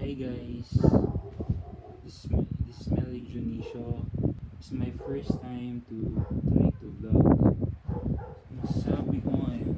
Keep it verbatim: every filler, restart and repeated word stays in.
Hi guys, this is, my, this is M.Dionisio. It's my first time to try to vlog. Masasabi ko nga eh,